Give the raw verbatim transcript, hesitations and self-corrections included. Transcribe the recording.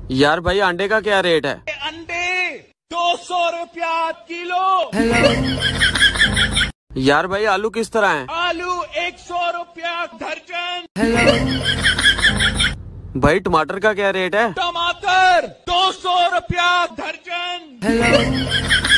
यार भाई अंडे का क्या रेट है? अंडे दो सौ रुपया किलो। यार भाई आलू किस तरह है? आलू एक सौ रुपया दर्जन। भाई टमाटर का क्या रेट है? टमाटर दो सौ रुपया दर्जन।